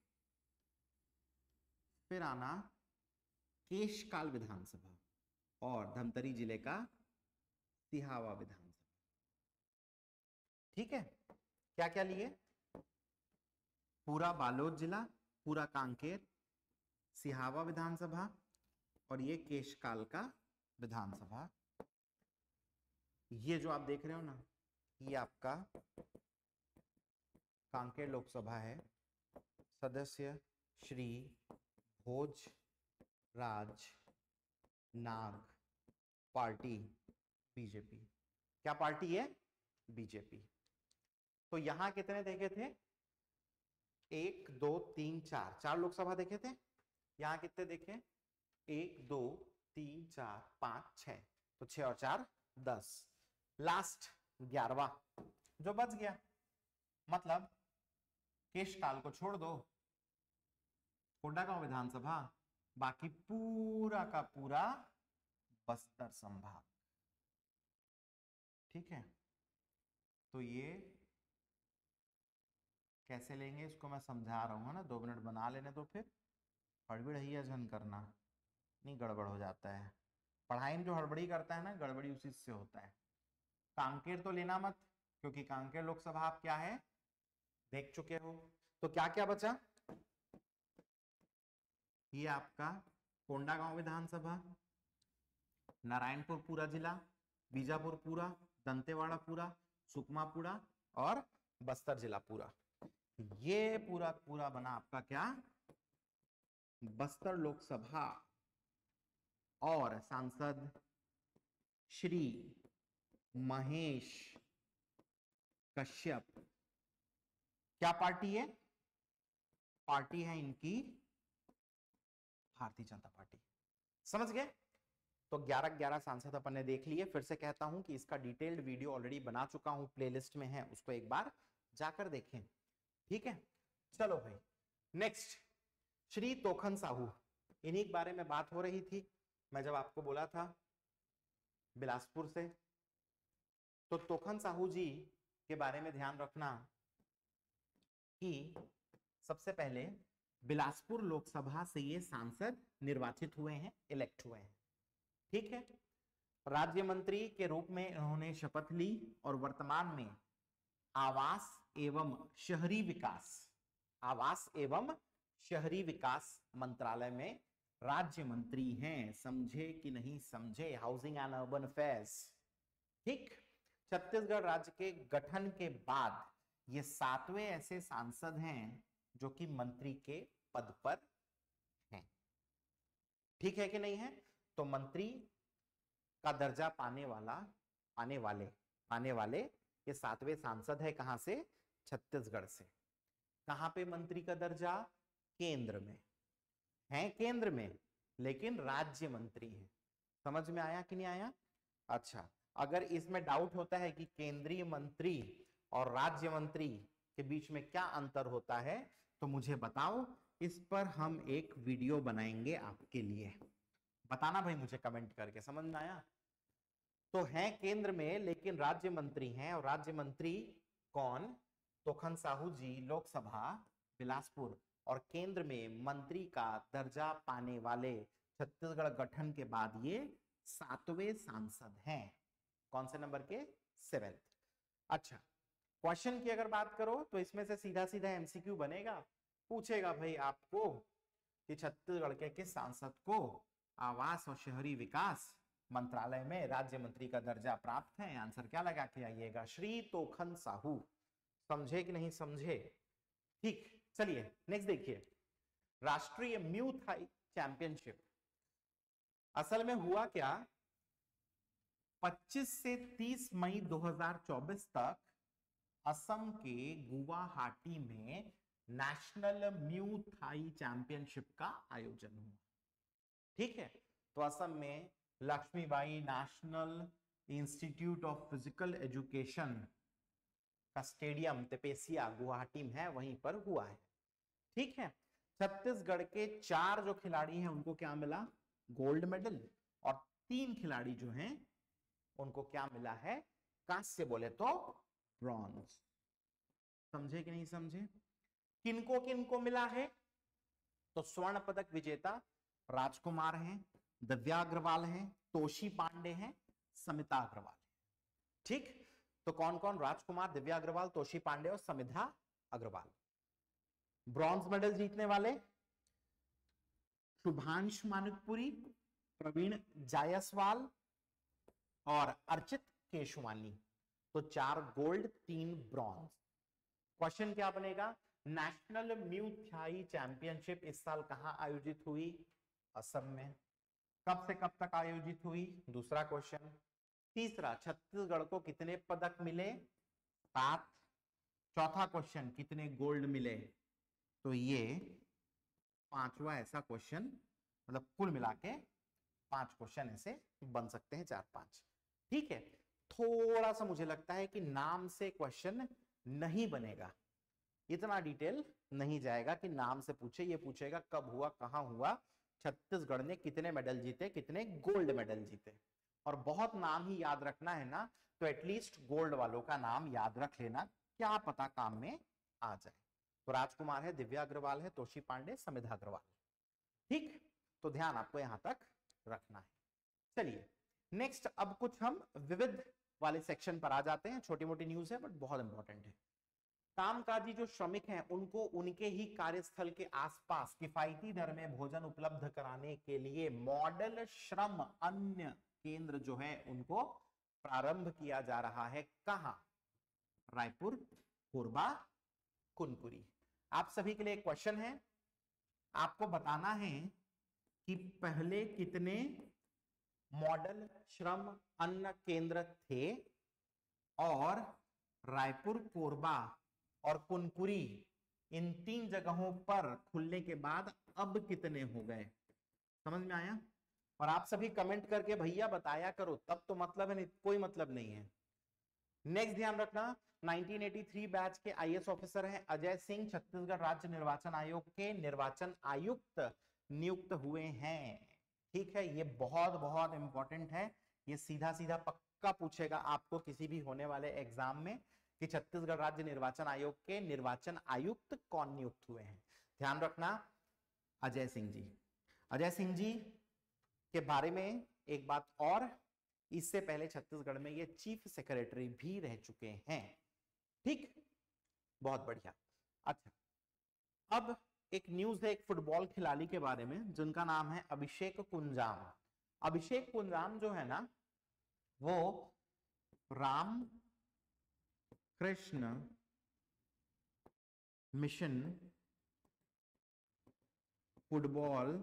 फिर आना केशकाल विधानसभा और धमतरी जिले का सिहावा विधानसभा। ठीक है, क्या क्या लिए? पूरा बालोद जिला, पूरा कांकेर, सिहावा विधानसभा और ये केशकाल का विधानसभा। ये जो आप देख रहे हो ना, ये आपका कांकेर लोकसभा है। सदस्य श्री भोज राज नाग, पार्टी बीजेपी। क्या पार्टी है? बीजेपी। तो यहां कितने देखे थे? 1 2 3 4, 4 लोकसभा देखे थे। यहां कितने देखे? 1 2 3 4 5 6, तो 6 और 4 10। लास्ट 11वां जो बच गया, मतलब केशकाल को छोड़ दो, कोंडागांव विधानसभा, बाकी पूरा का पूरा बस्तर संभाग। ठीक है, तो ये कैसे लेंगे इसको मैं समझा रहा हूँ ना, 2 मिनट बना लेने तो फिर हड़बड़ैया झन करना नहीं, गड़बड़ हो जाता है। पढ़ाई में जो हड़बड़ी करता है ना, गड़बड़ी उसी से होता है। कांकेर तो लेना मत, क्योंकि कांकेर लोकसभा आप क्या है देख चुके हो। तो क्या क्या बचा? ये आपका कोंडागांव विधानसभा, नारायणपुर पूरा जिला, बीजापुर पूरा, दंतेवाड़ा पूरा, सुकमा पूरा और बस्तर जिला पूरा। ये पूरा पूरा बना आपका क्या? बस्तर लोकसभा। और सांसद श्री महेश कश्यप, क्या पार्टी है? पार्टी है इनकी भारतीय जनता पार्टी। समझ गए? तो 11 सांसद अपन ने देख लिए। फिर से कहता हूं कि इसका डिटेल्ड वीडियो ऑलरेडी बना चुका हूं, प्लेलिस्ट में है, उसको एक बार जाकर देखें। ठीक है, चलो भाई नेक्स्ट, श्री तोखन साहू, इन्हीं के बारे में बात हो रही थी। मैं जब आपको बोला था बिलासपुर से, तो तोखन साहू जी के बारे में ध्यान रखना कि सबसे पहले बिलासपुर लोकसभा से ये सांसद निर्वाचित हुए हैं, इलेक्ट हुए हैं। ठीक है, राज्य मंत्री के रूप में इन्होंने शपथ ली और वर्तमान में आवास एवं शहरी विकास मंत्रालय में राज्य मंत्री हैं। समझे कि नहीं समझे? Housing and urban affairs. ठीक, छत्तीसगढ़ राज्य के गठन के बाद ये 7वें ऐसे सांसद हैं जो कि मंत्री के पद पर हैं। ठीक है कि नहीं है? तो मंत्री का दर्जा पाने वाले ये 7वें सांसद है। कहां से? छत्तीसगढ़ से। कहां पे मंत्री का दर्जा? केंद्र में है, केंद्र में, लेकिन राज्य मंत्री है। समझ में आया कि नहीं आया? अच्छा, अगर इसमें डाउट होता है कि केंद्रीय मंत्री और राज्य मंत्री के बीच में क्या अंतर होता है, तो मुझे बताओ। इस पर हम एक वीडियो बनाएंगे आपके लिए। बताना भाई मुझे कमेंट करके, समझ में आया? तो हैं केंद्र में लेकिन राज्य मंत्री हैं, और राज्य मंत्री कौन? तोखन साहू जी, लोकसभा बिलासपुर, और केंद्र में मंत्री का दर्जा पाने वाले छत्तीसगढ़ गठन के बाद ये 7वें सांसद हैं। कौन से नंबर के? 7th। अच्छा, क्वेश्चन की अगर बात करो तो इसमें से सीधा सीधा एमसीक्यू बनेगा। पूछेगा भाई आपको कि छत्तीसगढ़ के किस सांसद को आवास और शहरी विकास मंत्रालय में राज्य मंत्री का दर्जा प्राप्त है? आंसर क्या लगा के आइएगा? श्री तोखन साहू। समझे कि नहीं समझे? ठीक, चलिए नेक्स्ट देखिए। राष्ट्रीय म्यू थाई चैंपियनशिप असल में हुआ क्या? 25 से 30 मई 2024 तक असम के गुवाहाटी में नेशनल म्यू थाई चैंपियनशिप का आयोजन हुआ। ठीक है, तो असम में Lakshmibai national institute of physical education का स्टेडियम तेपेसिया गुवाहाटी में है, वहीं पर हुआ है। ठीक है, छत्तीसगढ़ के 4 जो खिलाड़ी हैं उनको क्या मिला? गोल्ड मेडल, और 3 खिलाड़ी जो हैं उनको क्या मिला है? कांस्य बोले तो ब्रॉन्ज। समझे कि नहीं समझे? किनको किनको मिला है? तो स्वर्ण पदक विजेता राजकुमार हैं, दिव्या अग्रवाल हैं, तोशी पांडे हैं, समिता अग्रवाल। ठीक, तो कौन कौन? राजकुमार, दिव्या अग्रवाल, तोशी पांडे और समिता अग्रवाल। ब्रॉन्ज मेडल जीतने वाले शुभांश मानिकपुरी, प्रवीण जायसवाल और अर्चित केशवानी। तो 4 गोल्ड, 3 ब्रॉन्ज। क्वेश्चन क्या बनेगा? नेशनल म्यू थाई चैंपियनशिप इस साल कहां आयोजित हुई? असम में। कब से कब तक आयोजित हुई? दूसरा क्वेश्चन। तीसरा, छत्तीसगढ़ को कितने पदक मिले? 7। चौथा क्वेश्चन, कितने गोल्ड मिले? तो ये 5वां ऐसा क्वेश्चन, मतलब कुल मिला के 5 क्वेश्चन ऐसे बन सकते हैं, 4-5। ठीक है, थोड़ा सा मुझे लगता है कि नाम से क्वेश्चन नहीं बनेगा, इतना डिटेल नहीं जाएगा कि नाम से पूछे। ये पूछेगा कब हुआ, कहां हुआ, छत्तीसगढ़ ने कितने मेडल जीते, कितने गोल्ड मेडल जीते। और बहुत नाम ही याद रखना है ना, तो एटलीस्ट गोल्ड वालों का नाम याद रख लेना, क्या पता काम में आ जाए। तो राजकुमार है, दिव्या अग्रवाल है, तोशी पांडे, समिधा अग्रवाल। ठीक, तो ध्यान आपको यहां तक रखना है। चलिए नेक्स्ट, अब कुछ हम विविध वाले सेक्शन पर आ जाते हैं। छोटी मोटी न्यूज है बट बहुत इंपॉर्टेंट है। कामकाजी जो श्रमिक हैं उनको उनके ही कार्यस्थल के आसपास किफायती दर में भोजन उपलब्ध कराने के लिए मॉडल श्रम अन्न केंद्र जो है उनको प्रारंभ किया जा रहा है। कहां? रायपुर, कोरबा, कुनकुरी। आप सभी के लिए एक क्वेश्चन है, आपको बताना है कि पहले कितने मॉडल श्रम अन्न केंद्र थे और रायपुर, कोरबा और कुनकुरी इन 3 जगहों पर खुलने के बाद अब कितने हो गए? समझ में आया? और आप सभी कमेंट करके भैया बताया करो, तब तो मतलब है, नहीं कोई मतलब नहीं है। नेक्स्ट ध्यान रखना, 1983 बैच के आईएएस ऑफिसर हैं अजय सिंह, छत्तीसगढ़ राज्य निर्वाचन आयोग के निर्वाचन आयुक्त नियुक्त हुए हैं। ठीक है, ये बहुत बहुत इंपॉर्टेंट है, ये सीधा सीधा पक्का पूछेगा आपको किसी भी होने वाले एग्जाम में कि छत्तीसगढ़ राज्य निर्वाचन आयोग के निर्वाचन आयुक्त कौन नियुक्त हुए हैं। ध्यान रखना, अजय सिंह जी। अजय सिंह जी के बारे में एक बात और, इससे पहले छत्तीसगढ़ में ये चीफ सेक्रेटरी भी रह चुके हैं। ठीक, बहुत बढ़िया। अच्छा, अब एक न्यूज है एक फुटबॉल खिलाड़ी के बारे में जिनका नाम है अभिषेक कुंजाम। अभिषेक कुंजाम जो है ना, वो Ram Krishna mission football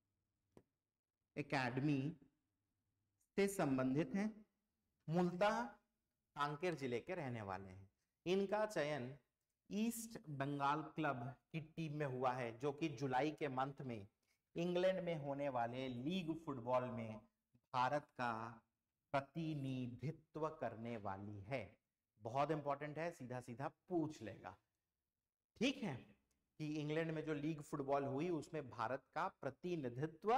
academy से संबंधित हैं। मूलतः कांकेर जिले के रहने वाले हैं। इनका चयन ईस्ट बंगाल क्लब की टीम में हुआ है, जो कि जुलाई के मंथ में इंग्लैंड में होने वाले लीग फुटबॉल में भारत का प्रतिनिधित्व करने वाली है। बहुत इंपॉर्टेंट है, सीधा सीधा पूछ लेगा। ठीक है, कि इंग्लैंड में जो लीग फुटबॉल हुई उसमें भारत का प्रतिनिधित्व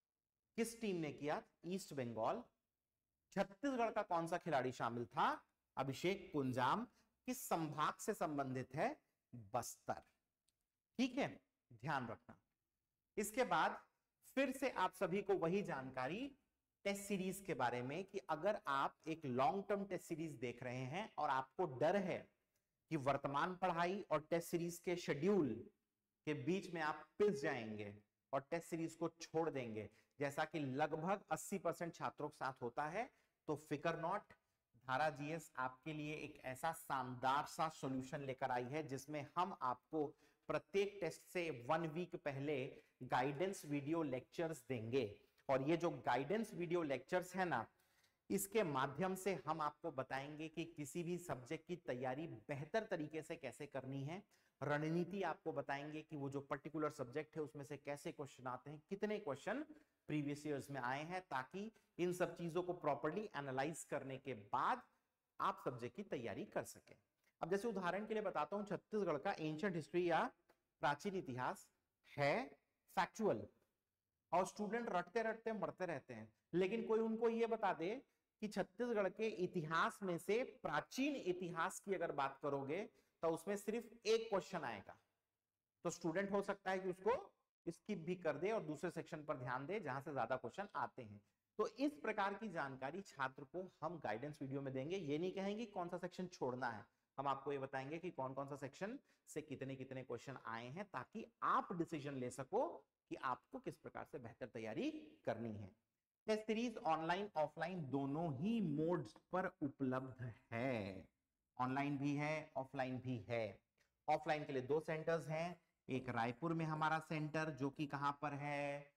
किस टीम ने किया? ईस्ट बंगाल। छत्तीसगढ़ का कौन सा खिलाड़ी शामिल था? अभिषेक कुंजाम। किस संभाग से संबंधित है? बस्तर। ठीक है, ध्यान रखना। इसके बाद फिर से आप सभी को वही जानकारी टेस्ट सीरीज के बारे में कि अगर आप एक लॉन्ग टर्म टेस्ट सीरीज देख रहे हैं और आपको डर है कि वर्तमान पढ़ाई और टेस्ट सीरीज के शेड्यूल के बीच में आप पिस जाएंगे और टेस्ट सीरीज को छोड़ देंगे, जैसा कि लगभग 80% छात्रों के साथ होता है, तो फिकर नॉट। धारा जीएस आपके लिए एक ऐसा शानदार सा सॉल्यूशन लेकर आई है जिसमें हम आपको प्रत्येक टेस्ट से 1 वीक पहले गाइडेंस वीडियो लेक्चर्स देंगे। और ये जो गाइडेंस वीडियो लेक्चर्स है ना, इसके माध्यम से हम आपको बताएंगे कि किसी भी सब्जेक्ट की तैयारी बेहतर तरीके से कैसे करनी है। रणनीति आपको बताएंगे कि वो जो पर्टिकुलर सब्जेक्ट है उसमें से कैसे क्वेश्चन आते हैं, कितने क्वेश्चन प्रीवियस ईयर्स में आए हैं, ताकि इन सब चीजों को प्रॉपर्ली एनालाइज करने के बाद आप सब्जेक्ट की तैयारी कर सकें। अब जैसे उदाहरण के लिए बताता हूं, छत्तीसगढ़ का एंशिएंट हिस्ट्री या प्राचीन इतिहास है फैक्चुअल, और स्टूडेंट रटते रटते मरते रहते हैं, लेकिन कोई उनको ये बता दे कि छत्तीसगढ़ के इतिहास में से प्राचीन इतिहास की अगर बात करोगे तो उसमें सिर्फ एक क्वेश्चन आएगा, तो स्टूडेंट हो सकता है कि उसको स्किप भी कर दे और दूसरे सेक्शन पर ध्यान दे जहां से ज्यादा क्वेश्चन आते हैं। तो इस प्रकार की जानकारी छात्र को हम गाइडेंस वीडियो में देंगे। ये नहीं कहेंगे कौन सा सेक्शन छोड़ना है, हम आपको ये बताएंगे कि कौन कौन सा सेक्शन से कितने कितने क्वेश्चन आए हैं, ताकि आप डिसीजन ले सको कि आपको किस प्रकार से बेहतर तैयारी करनी है। टेस्ट सीरीज ऑनलाइन ऑफलाइन दोनों ही मोड्स पर उपलब्ध है, ऑनलाइन भी है ऑफलाइन भी है। ऑफलाइन के लिए 2 सेंटर्स हैं, एक रायपुर में हमारा सेंटर जो कि कहां पर है,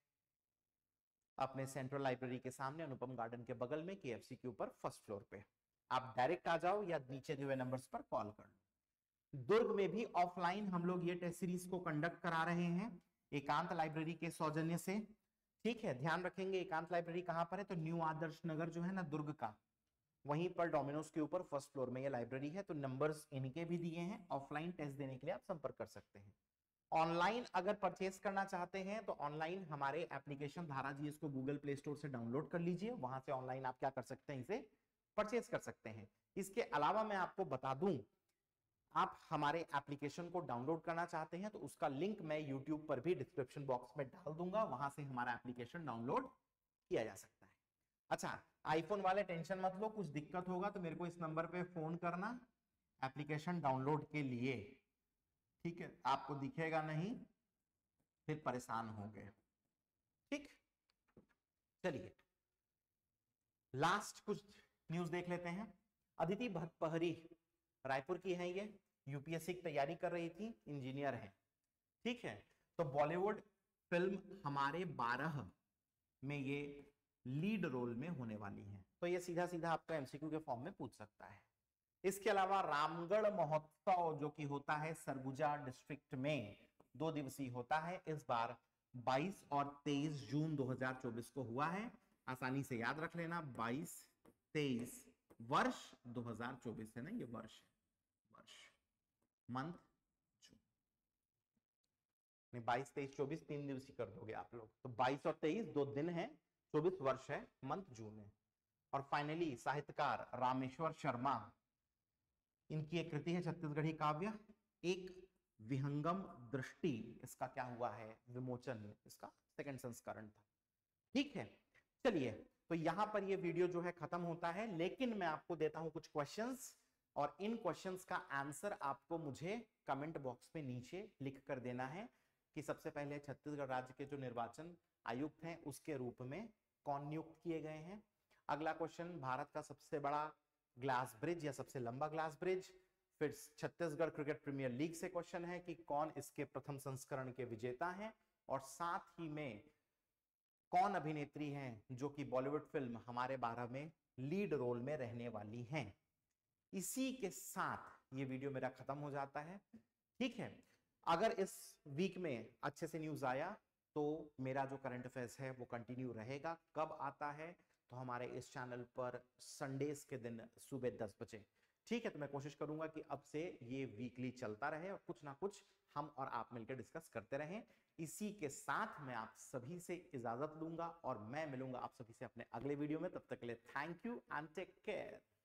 अपने सेंट्रल लाइब्रेरी के सामने अनुपम गार्डन के बगल में केएफसी के ऊपर फर्स्ट फ्लोर पे। आप डायरेक्ट आ जाओ या नीचे दिए हुए नंबर्स पर कॉल कर लो। दुर्ग में भी ऑफलाइन हम लोग ये टेस्ट सीरीज को कंडक्ट करा रहे हैं एकांत लाइब्रेरी के सौजन्य से। ठीक है, ध्यान रखेंगे एकांत लाइब्रेरी कहां पर है, तो न्यू आदर्श नगर जो है ना दुर्ग का, वहीं पर डोमिनोज के ऊपर फर्स्ट फ्लोर में ये लाइब्रेरी है। तो नंबर्स इनके भी दिए हैं, ऑफलाइन टेस्ट देने के लिए आप संपर्क कर सकते हैं। ऑनलाइन अगर परचेस करना चाहते हैं तो ऑनलाइन हमारे एप्लीकेशन धारा जीएस को गूगल प्ले स्टोर से डाउनलोड कर लीजिए, वहां से ऑनलाइन आप क्या कर सकते हैं, इसे परचेस कर सकते हैं। इसके अलावा मैं आपको बता दूं, आप हमारे एप्लीकेशन को डाउनलोड करना चाहते हैं तो उसका लिंक मैं यूट्यूब पर भी डिस्क्रिप्शन बॉक्स में डाल दूंगा, वहां से हमारा एप्लीकेशन डाउनलोड किया जा सकता है। अच्छा, आईफोन वाले टेंशन मत लो, कुछ दिक्कत होगा तो मेरे को इस नंबर पे फोन करना एप्लीकेशन डाउनलोड के लिए। ठीक है, आपको दिखेगा नहीं, फिर परेशान होंगे। ठीक, चलिए लास्ट कुछ न्यूज देख लेते हैं। अदिति भतपहरी रायपुर की है, ये यूपीएससी की तैयारी कर रही थी, इंजीनियर है। ठीक है, तो बॉलीवुड फिल्म हमारे 12 में ये लीड रोल में होने वाली है, तो ये सीधा सीधा आपका एमसीक्यू के फॉर्म में पूछ सकता है। इसके अलावा रामगढ़ महोत्सव जो कि होता है सरगुजा डिस्ट्रिक्ट में, 2 दिवसीय होता है, इस बार 22 और 23 जून 2024 को हुआ है। आसानी से याद रख लेना, 22-23 वर्ष 2024 है ना, ये वर्ष मंथ जून, नहीं 22-23-24 3 दिवसीय कर दोगे आप लोग, तो 22 और 23 2 दिन है, 24 वर्ष है, मंथ जून है। और फाइनली साहित्यकार रामेश्वर शर्मा, इनकी एक कृति है छत्तीसगढ़ी काव्य एक विहंगम दृष्टि, इसका क्या हुआ है विमोचन, इसका 2nd संस्करण था। ठीक है, चलिए तो यहां पर ये वीडियो जो है खत्म होता है, लेकिन मैं आपको देता हूं कुछ क्वेश्चंस, और इन क्वेश्चंस का आंसर आपको मुझे कमेंट बॉक्स में नीचे लिख कर देना है कि सबसे पहले छत्तीसगढ़ राज्य के जो निर्वाचन आयुक्त हैं उसके रूप में कौन नियुक्त किए गए हैं। अगला क्वेश्चन, भारत का सबसे बड़ा ग्लास ब्रिज या सबसे लंबा ग्लास ब्रिज। फिर छत्तीसगढ़ क्रिकेट प्रीमियर लीग से क्वेश्चन है कि कौन इसके प्रथम संस्करण के विजेता हैं, और साथ ही में कौन अभिनेत्री हैं जो कि बॉलीवुड फिल्म हमारे 12 में लीड रोल में रहने वाली हैं। इसी के साथ ये वीडियो मेरा खत्म हो जाता है। ठीक है, अगर इस वीक में अच्छे से न्यूज आया तो मेरा जो करंट अफेयर्स है वो कंटिन्यू रहेगा। कब आता है, तो हमारे इस चैनल पर संडेज के दिन सुबह 10 बजे। ठीक है, तो मैं कोशिश करूंगा कि अब से ये वीकली चलता रहे और कुछ ना कुछ हम और आप मिलकर डिस्कस करते रहें। इसी के साथ मैं आप सभी से इजाजत लूंगा और मैं मिलूंगा आप सभी से अपने अगले वीडियो में। तब तक के लिए thank you and take care.